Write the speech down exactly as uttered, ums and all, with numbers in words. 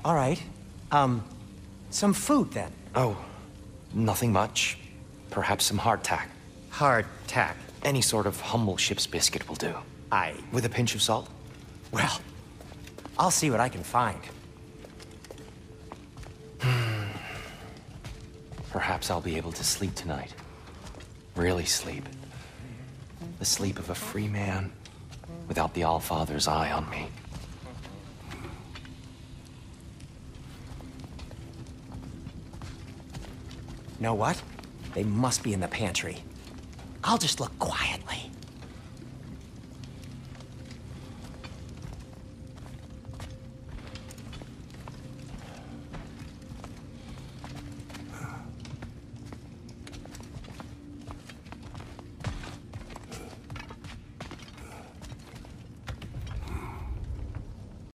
All right. Um, some food then. Oh, nothing much. Perhaps some hardtack. Hardtack. Any sort of humble ship's biscuit will do. Aye. With a pinch of salt? Well, I'll see what I can find. Perhaps I'll be able to sleep tonight. Really sleep. The sleep of a free man, without the Allfather's eye on me. Know what? They must be in the pantry. I'll just look quietly.